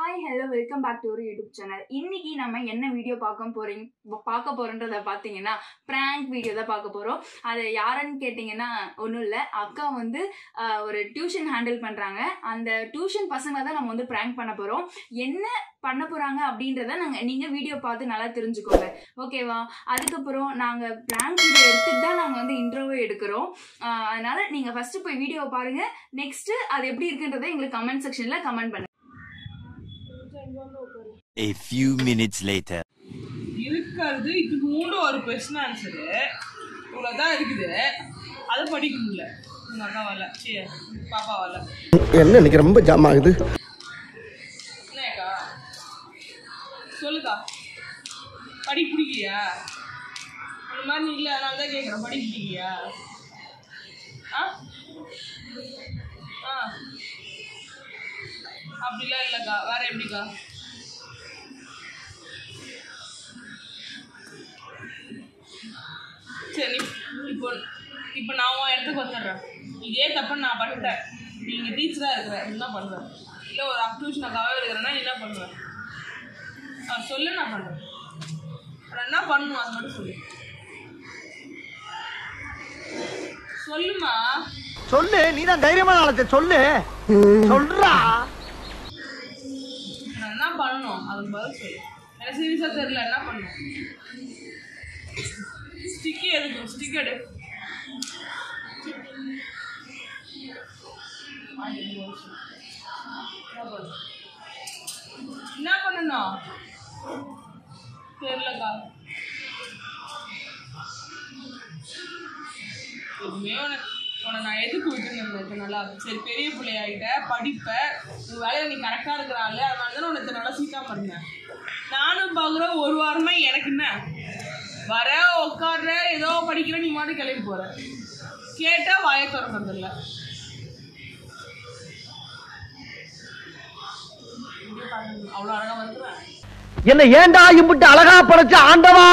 Hi hello welcome back to ஒரு YouTube channel. இன்னைக்கு நம்ம என்ன வீடியோ பார்க்க போறோன்றத பார்த்தீங்கன்னா ப்ராங்க் வீடியோ தான் பார்க்க போகிறோம். அது யாருன்னு கேட்டிங்கன்னா ஒன்றும் இல்லை, அக்கா வந்து ஒரு டியூஷன் ஹேண்டில் பண்ணுறாங்க. அந்த டியூஷன் பசங்களை தான் நம்ம வந்து ப்ராங்க் பண்ண போகிறோம். என்ன பண்ண போகிறாங்க அப்படின்றத நீங்கள் வீடியோ பார்த்து நல்லா தெரிஞ்சுக்கோங்க, ஓகேவா? அதுக்கப்புறம் நாங்கள் ப்ராங்க் வீடியோ எடுத்துட்டு தான் நாங்கள் வந்து இன்ட்ரோவே எடுக்கிறோம். அதனால் நீங்கள் ஃபஸ்ட்டு போய் வீடியோவை பாருங்கள். நெக்ஸ்ட்டு அது எப்படி இருக்குன்றதை எங்களுக்கு கமெண்ட் செக்ஷனில் கமெண்ட் பண்ணுங்கள். A few minutes later. இருக்கிறது இதுக்கு மூணு ஒரு கொஸ்டின் ஆன்சரு இவ்வளோதான் இருக்குது. அதை படிக்க முடியல. உங்க அக்கா வரல, பாப்பா வரல. என்ன இன்னைக்கு ரொம்ப ஜாம் ஆகுது. என்னக்கா சொல்லுக்கா, படிக்க பிடிக்கலையா? அந்த மாதிரி இல்லை, அதனால தான் கேட்குறேன். படிக்க பிடிக்கலையா? அப்படிலாம் இல்லைக்கா. வேற எப்படிக்கா? சரி, இப்போ நான் உன் இடத்துக்கு வந்துடுறேன். இதே தப்பு நான் பண்ணிட்டேன். நீங்கள் டீச்சராக இருக்கிற என்ன பண்ணுவேன்? இல்லை ஒரு டியூஷன் அக்காவே இருக்கிறேன்னா என்ன பண்ணுவேன்? சொல்லு, நான் பண்ணுறேன். அப்புறம் என்ன பண்ணணும் அது மட்டும் சொல்லு. சொல்லுமா, சொல்லு, நீதான் தைரியமான ஆளத்தை சொல்லு. சொல்றா, நான் என்ன பண்ணணும் அதுக்கு பதில் சொல்லு. எனக்கு சீரியஸாக தெரியல, என்ன பண்ணணும்? ஸ்டிக்கி எதுக்கு? ஸ்டிக் எடு. என்ன பண்ணணும் தெரியலக்கா. எதுவுமே உன்னை நான் எதுக்கு விட்டுருந்தேன் நல்லா? சரி, பெரிய பிள்ளையாகிட்ட படிப்ப உன் வேலையை நீ கரெக்டாக இருக்கிறாள், அதனால தான் உனக்கு நல்லா சீட்டாக இருந்தேன். நானும் பார்க்குறேன் ஒரு வாரமா எனக்கு என்ன வர உட்காடுற ஏதோ படிக்கிற, நீ மட்டும் கிளம்பி போற. கேட்டா வாயை திறக்கிறது இல்லை. அவ்வளோ அழகா வந்துடுறேன். என்ன ஏண்டா இம்புட்டு அழகா படைச்ச ஆண்டவா?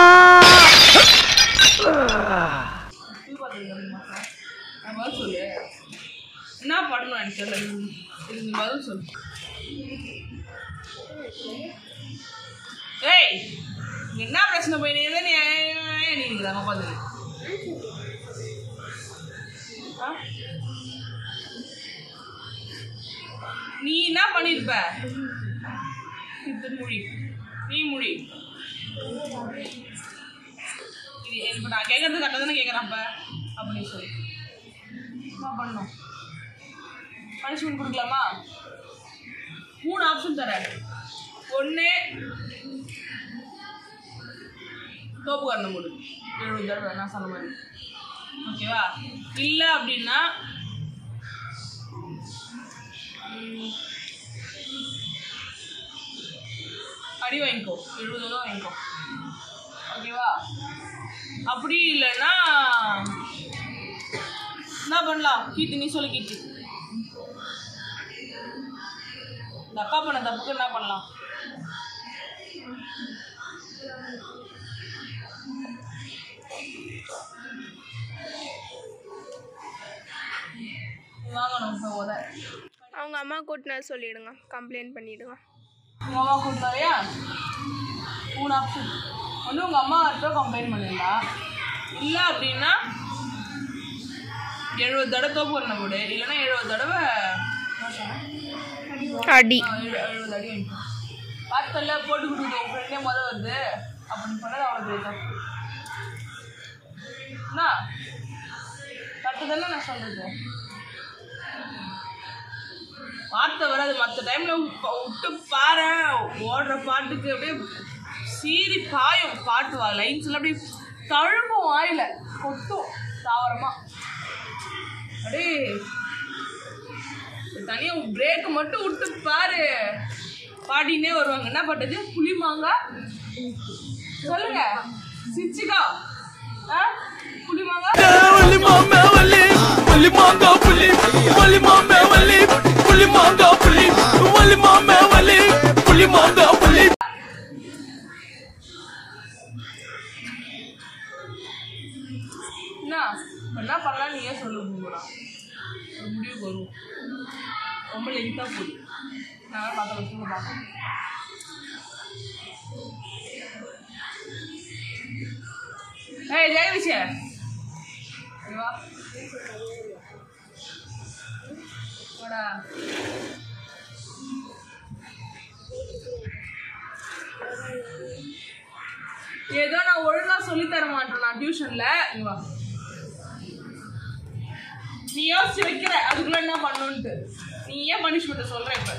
பதில் சொல்லு. என்ன பண்ணணும் எனக்கு தெரியல. இதுக்கு பதில் சொல்லு. ஏய், என்ன பிரச்சனை போய் நீங்க பார்த்து நீ என்ன பண்ணிருப்ப? மொழி, நீ மொழி. இது இப்ப நான் கேட்கறது கரெக்டாக தானே கேட்குறேன். அப்படின்னு சொல்லி என்ன பண்ணணும்? பனிஷ்மெண்ட் கொடுக்கலாமா? 3 ஆப்ஷன் தரேன். 1, தோப்பு கரணம் போடு 70 தடவை நான் சொன்ன மாதிரி, ஓகேவா? இல்லை அப்படின்னா அடி வாங்கிக்கோ, 70 தடவை வாங்கிக்கோ, ஓகேவா? அப்படி இல்லைன்னா என்ன பண்ணலாம்? கீர்த்தி, நீ சொல்லு கீர்த்தி. இந்த அக்கா பண்ண தப்புக்கு என்ன பண்ணலாம்? அவங்க அம்மா கூட்டினா சொல்லிடுங்க, கம்ப்ளைண்ட் பண்ணிடுங்க. உங்கள் அம்மா கூட்டினாரையா? 3 ஆப்ஷன். ஒன்று உங்கள் அம்மா கிட்ட கம்ப்ளைண்ட் பண்ணிடலாம். இல்லை அப்படின்னா 70 தடவை தோப்பு பண்ண போடு. இல்லைன்னா 70 தடவை அடி. 70 அடி வாங்கிக்கோ. பார்த்தல போட்டு கொடுக்குது உன் ஃப்ரெண்டே வருது அப்படின்னு சொன்னது அவ்வளோ பெரிய தப்பு. என்ன கரெக்டு தானே நான் சொல்கிறது? வார்த்தை வராது. மற்ற டைமில் விட்டு பாரு, ஓடுற பாட்டுக்கு அப்படியே சீறி பாயும் பாட்டு. லைன்ஸ்லாம் அப்படியே தழும்பும், வாயில கொட்டும் தாவரமா. அப்படியே தனியாக பிரேக்கு மட்டும் விட்டு பாரு, பாடினே வருவாங்க. என்ன பாட்டது? புளிமாங்காய் சொல்லுங்க, சிச்சிக்கா. புளிமாங்காய் என்ன பண்ணலாம்? நீயே சொல்லு. முடிவுக்கு வரும். ரொம்ப லென்த்தாக போகுது. நான் பார்த்து வச்சுங்க பார்ப்பேன். ஏய் ஜெயவிஷே வா வாடா. ஏதோ நான் ஒழுங்கா சொல்லி தர மாட்டேன் நான் டியூஷன்ல. இங்க வா. நீ யோசிச்சு வைக்கிற அதுக்குள்ள என்ன பண்ணணும்ட்டு. நீ ஏன் பனிஷ்மெண்ட் சொல்ற இப்ப?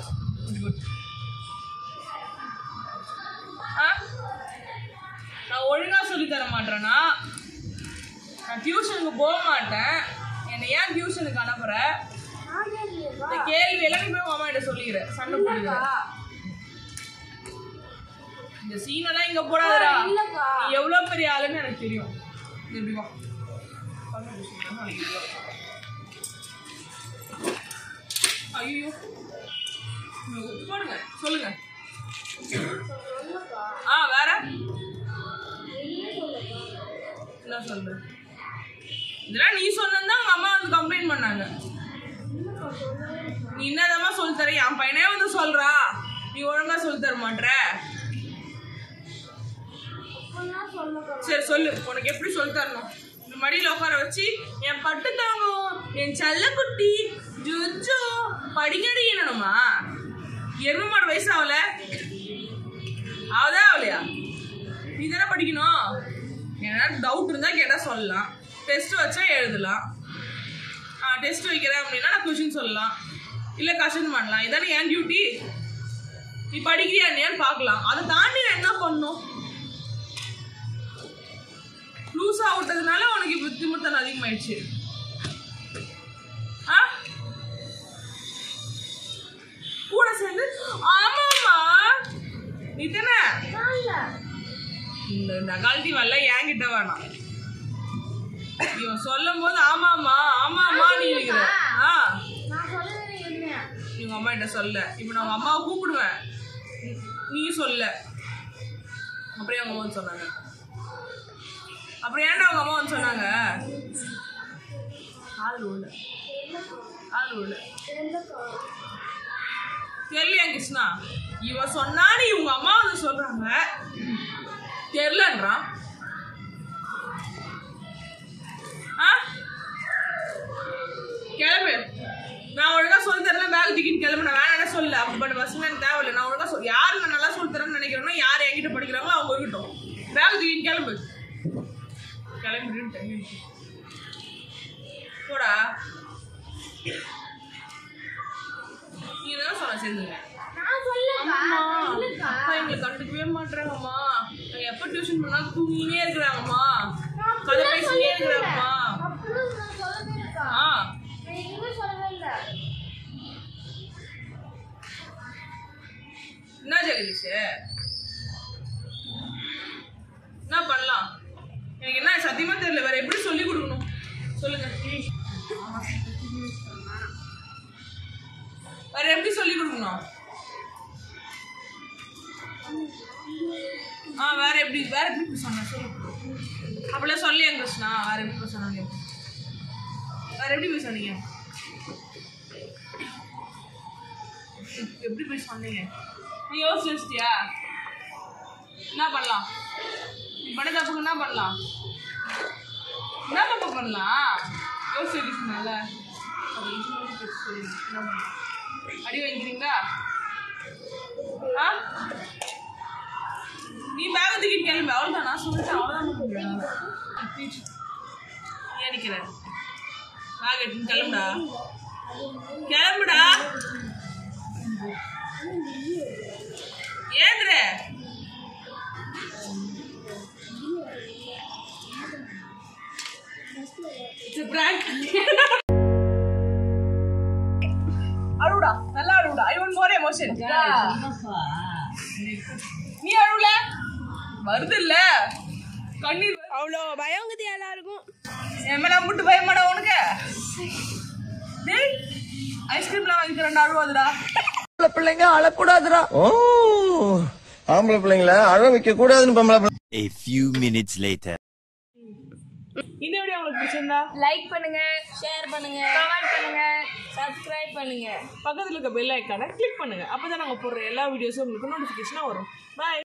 நான் ஒழுங்கா சொல்லி தர மாட்டேன்னா நான் டியூஷனுக்கு போக மாட்டேன். என்னை ஏன் டியூஷனுக்கு அனுப்புற? இந்த கேள்வி எல்லாம் நீ போய் அம்மா கிட்ட சொல்லிக்கிற. சண்டை போடுற. இந்த சீனெல்லாம் இங்க போடாதடா. நீ எவ்வளவு பெரிய ஆளுன்னு எனக்கு தெரியும். எப்படி வா. ஐயோ போடுங்க சொல்லுங்க. வேற என்ன சொல்ற? இதெல்லாம் நீ சொன்னா உங்க அம்மா வந்து கம்ப்ளைண்ட் பண்ணாங்க. நீ என்னதமா சொல்லி தர? என் பையனே வந்து சொல்றா நீ ஒழுங்கா சொல்லி தர மாட்ற. சரி சொல்லு, உனக்கு எப்படி சொல்லி தரணும்? இந்த மடியில உட்கார வச்சு என் பட்டு தாங்கும் என் செல்லக்குட்டி ஜுஜு படிக்கடி என்னணுமா? எருமை மாடு வயசு ஆகல அவதான் ஆகலையா? நீ தானே படிக்கணும். ஏன்னா டவுட் இருந்தா கேட்டா சொல்லலாம். டெஸ்ட் வச்சா எழுதலாம். டெஸ்ட் வைக்கிறேன் அப்படின்னா நான் கொஸ்டின் சொல்லலாம், இல்லை கஷ்டம் பண்ணலாம். இதானே என் டியூட்டி. நீ படிக்கிறியா இல்லையான்னு பார்க்கலாம். அதை தாண்டி நான் என்ன பண்ணும்? லூஸா விட்டதுனால உனக்கு இப்போ திமிர்த்தனம் அதிகமாயிடுச்சு. கூட சேர்ந்து ஆமாமா நீ தானே இந்த நகால்ட்டி வரல என்கிட்ட வேணாம். இவன் சொல்லும் போது ஆமாமா ஆமாமா நீ இருக்கிற. இவங்க அம்மா கிட்ட சொல்ல. இப்ப நான் உங்க அம்மாவை கூப்பிடுவேன், நீ சொல்ல. அப்படியே அவங்க அம்மா சொன்னாங்க. அப்புறம் ஏன்டா அவங்க அம்மா வந்து சொன்னாங்க? தெரியலையா கிருஷ்ணா? இவன் சொன்னான்னு இவங்க அம்மா வந்து சொல்றாங்க தெரியலன்றான். கிளம்பு. நான் ஒழுங்கா சொல்லி தரல பேக் தூக்கிட்டு கிளம்பு. நான் வேணா சொல்ல அப்படி பசங்க எனக்கு தேவையில்லை. நான் ஒழுங்கா சொல். யாரு நான் நல்லா சொல்லி தரேன்னு நினைக்கிறேன்னா யார் என்கிட்ட படிக்கிறாங்களோ அவங்க இருக்கட்டும். பேக் தூக்கிட்டு கிளம்பு. கிளம்பிட்டு போடா. நீ என்ன சொல்ல சேர்ந்துங்க? அப்பா எங்களை கண்டுக்கவே மாட்டாங்கம்மா. நாங்க எப்ப டியூஷன் பண்ணாலும் தூங்கினே இருக்கிறாங்கம்மா, கதை பேசினே இருக்கிறாங்கம்மா. என்ன ஜெகதீஷ் என்ன பண்ணலாம்? எனக்கு என்ன சத்தியமா தெரியல. வேற எப்படி சொல்லி கொடுக்கணும் சொல்லுங்க. வேற எப்படி சொல்லி கொடுக்கணும்? வேற எப்படி சொன்ன சொல்லு. அப்படிலாம் சொல்லி கிருஷ்ணா. வேற எப்படி சொன்னாங்க? வேற எப்படி போய் சொன்னீங்க? எப்படி போய் சொன்னீங்க? நீ யோசிச்சியா? என்ன பண்ணலாம்? நீ பண்ண தப்புக்கு என்ன பண்ணலாம்? என்ன தப்பு பண்ணலாம்? யோசிச்சுனால அடி வாங்கிக்கிறீங்களா? நீ பேக தூக்கிட்டு கிளம்பு. அவ்வளோதான். நான் சொல்லிட்டேன். அவ்வளோதான். நீ அடிக்கிற பேக் எடுத்து கிளம்புடா. கிளம்புடா. ஏந்திர. அழுடா, நல்லா அழுடா. I want more emotion. நீ அழுல வருது இல்ல கண்ணீர். அவ்வளோ பயங்குது எல்லாருக்கும். என் மேல முட்டு பயமாடா உனக்கு? ஐஸ்கிரீம்லாம் வாங்கி தரேன். அழுவாதுடா. பிள்ளைங்க அழக்கூடாதுடா. ஓ, ஆம்பளை பிள்ளைங்கள அழ வைக்க கூடாதுன்னு. A few minutes later. இந்த வீடியோ உங்களுக்கு பிடிச்சிருந்தா லைக் பண்ணுங்க, ஷேர் பண்ணுங்க, கமெண்ட் பண்ணுங்க, சப்ஸ்கிரைப் பண்ணுங்க, பக்கத்தில் இருக்க பெல் ஐக்கானை கிளிக் பண்ணுங்க. அப்பதான் நாங்கள் போடுற எல்லா வீடியோஸும் உங்களுக்கு நோட்டிஃபிகேஷனாக வரும். பாய்.